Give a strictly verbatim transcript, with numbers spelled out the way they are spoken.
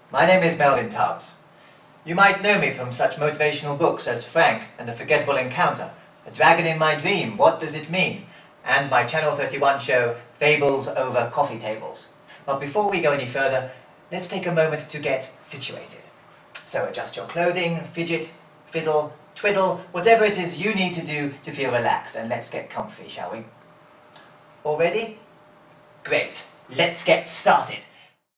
My name is Melvin Tubbs. You might know me from such motivational books as Frank and The Forgettable Encounter, A Dragon in My Dream, What Does It Mean? And my Channel thirty-one show, Fables Over Coffee Tables. But before we go any further, let's take a moment to get situated. So adjust your clothing, fidget, fiddle, twiddle, whatever it is you need to do to feel relaxed, and let's get comfy, shall we? All ready? Great. Let's get started.